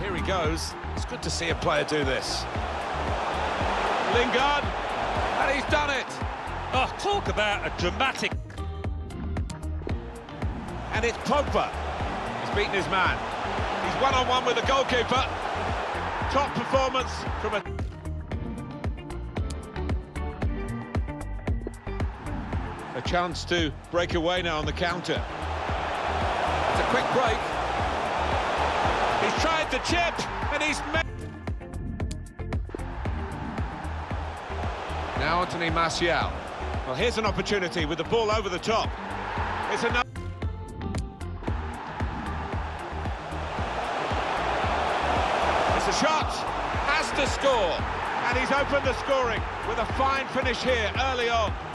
Here he goes. It's good to see a player do this. Lingard, and he's done it. Oh, talk about a dramatic... And it's Pogba. He's beaten his man. He's one-on-one with the goalkeeper. Top performance from a chance to break away now on the counter. It's a quick break. He's tried the chip, and he's made... Now Anthony Martial. Well, here's an opportunity with the ball over the top. It's another... It's a shot, has to score, and he's opened the scoring with a fine finish here early on.